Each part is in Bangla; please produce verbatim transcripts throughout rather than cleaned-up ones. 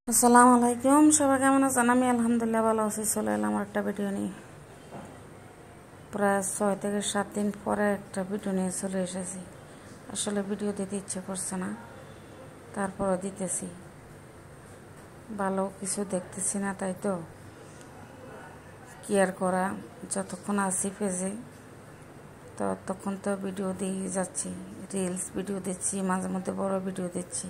আসসালামু আলাইকুম, সবাই কেমন আছেন? আমি আলহামদুলিল্লাহ ভালো আছি। চলে এলাম একটা ভিডিও নিয়ে। প্রায় ছয় থেকে সাত দিন পরে একটা ভিডিও নিয়ে চলে এসেছি। আসলে ভিডিও দিতে ইচ্ছে করছে না, তারপরও দিতেছি। ভালো কিছু দেখতেছি না, তাই তো কেয়ার করা। যতক্ষণ আসি পেজে ততক্ষণ তো ভিডিও দিয়ে যাচ্ছি, রিলস ভিডিও দিচ্ছি, মাঝে মধ্যে বড় ভিডিও দিচ্ছি।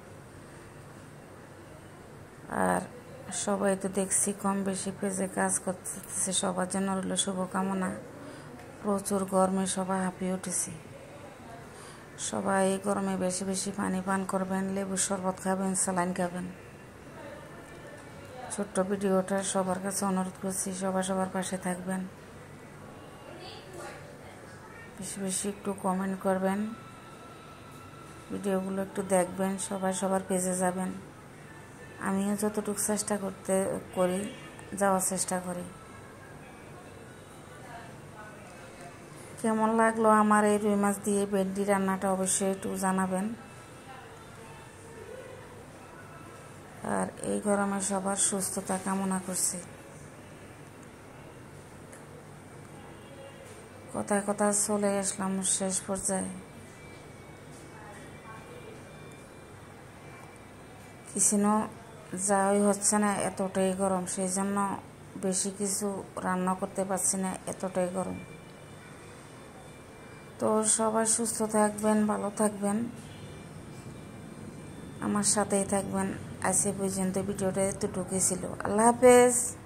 আর সবাই তো দেখছি কম বেশি পেজে কাজ করতেছে, সবার জন্য রইল শুভকামনা। প্রচুর গরমে সবাই হাঁপিয়ে উঠেছি। সবাই এই গরমে বেশি বেশি পানি পান করবেন, লেবুর শরবত খাবেন, স্যালাইন খাবেন। ছোট্ট ভিডিওটা সবার কাছে অনুরোধ করছি, সবাই সবার পাশে থাকবেন, বেশি বেশি একটু কমেন্ট করবেন, ভিডিওগুলো একটু দেখবেন, সবাই সবার পেজে যাবেন। আমিও যতটুকু চেষ্টা করতে করি যাওয়ার চেষ্টা করি। কেমন লাগলো আমার এই রুই মাছ দিয়ে ভেন্ডি রান্নাটা অবশ্যই একটু জানাবেন। আর এই গরমে সবার সুস্থতা কামনা করছি। কথায় কথা চলে আসলাম শেষ পর্যায়ে। কিচেনও যাওয়াই হচ্ছে না, এতটাই গরম। সেই জন্য বেশি কিছু রান্না করতে পারছি না, এতটাই গরম। তো সবাই সুস্থ থাকবেন, ভালো থাকবেন, আমার সাথেই থাকবেন। আজকে পর্যন্ত ভিডিওটা এতটুকুই ছিল। আল্লাহ হাফেজ।